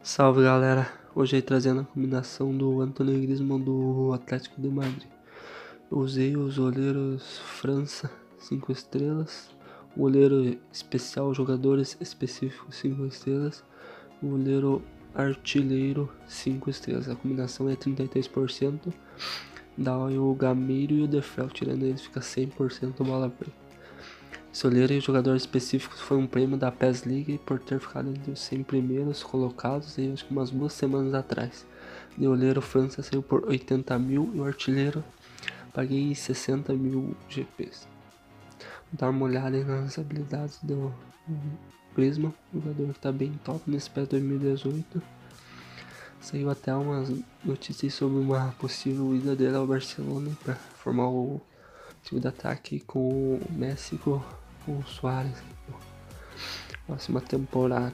Salve galera, hoje aí trazendo a combinação do Anthony Griezmann do Atlético de Madrid. Eu usei os goleiros França 5 estrelas, o goleiro especial jogadores específicos 5 estrelas, o goleiro artilheiro 5 estrelas. A combinação é 33%, dá o Gameiro e o Defel, tirando eles fica 100% bola preta. Soleiro e jogadores específicos foi um prêmio da PES League por ter ficado entre os 100 primeiros colocados em acho que umas 2 semanas atrás. O goleiro França saiu por 80 mil e o artilheiro paguei 60 mil GPs. Vou dar uma olhada aí nas habilidades do Griezmann, jogador que está bem top nesse PES 2018. Saiu até umas notícias sobre uma possível ida dele ao Barcelona para formar o time de ataque com o Messi com o Suárez próxima temporada.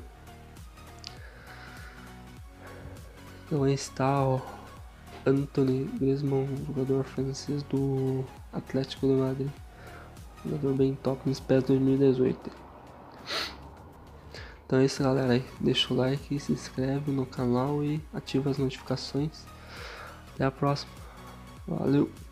Então aí está o Anthony Griezmann, jogador francês do Atlético de Madrid, jogador bem top nos PES 2018. Então é isso galera, aí deixa o like, se inscreve no canal e ativa as notificações. Até a próxima, valeu!